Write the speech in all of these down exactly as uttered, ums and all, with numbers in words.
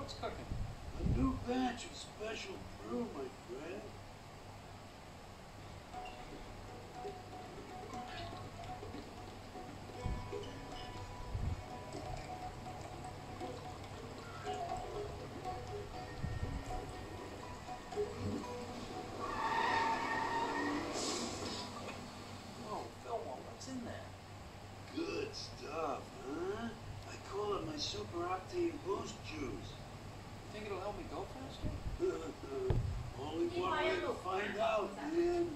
What's cooking? A new batch of special brew, my friend. Whoa, Fillmore, what's in there? Good stuff, huh? I call it my super octane boost juice. Think it'll help me go faster? Only one way to find out, man.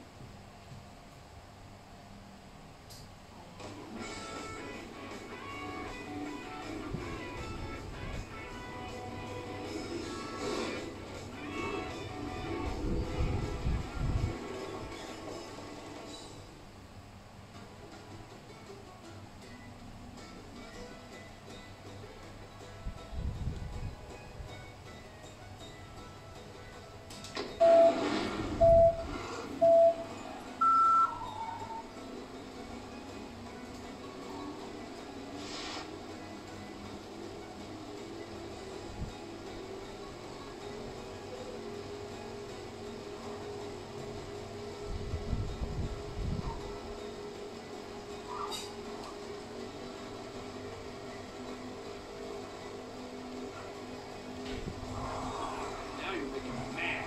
Now you're making me mad.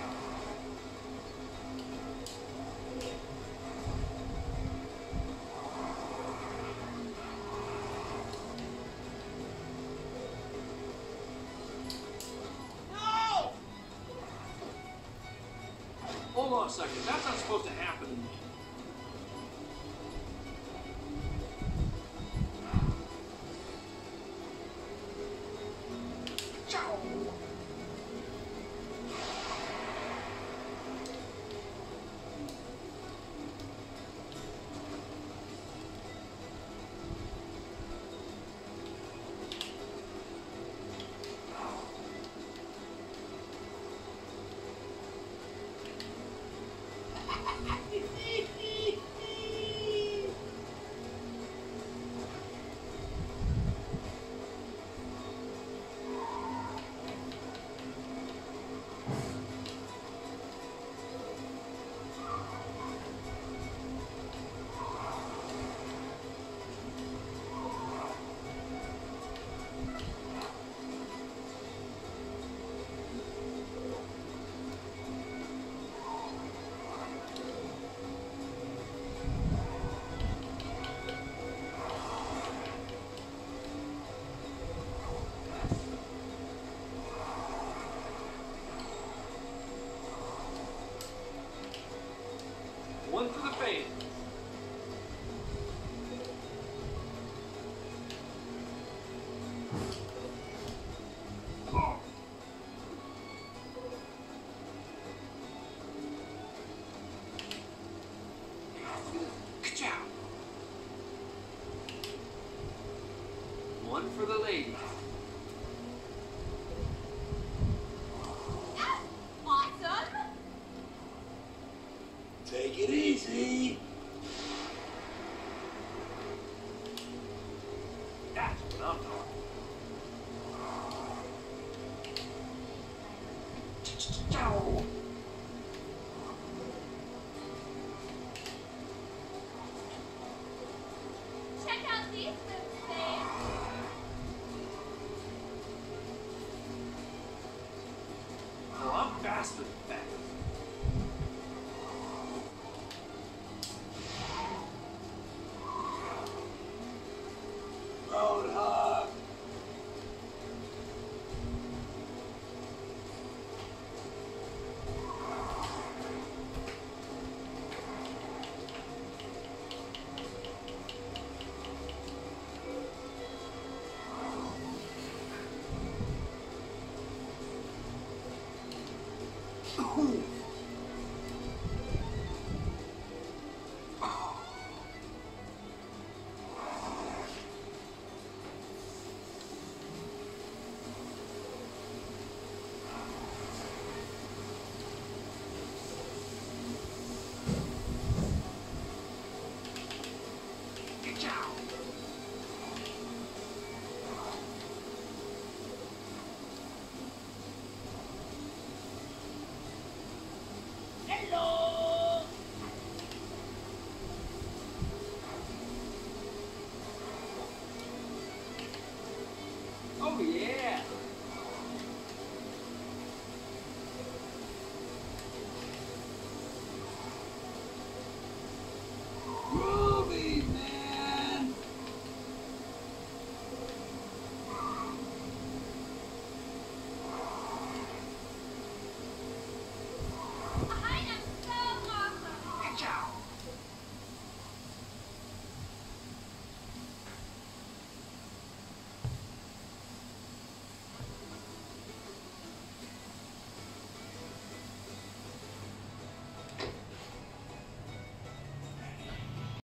No! Hold on a second. That's not supposed to happen to me. Ciao! One for the fans. Oh. Ka-chow. One for the ladies. Awesome! Take it easy. That's what I'm talking. Ciao. Check out these moves, babe. Oh, I'm faster than that. Roadhog. Ooh. Oh yeah.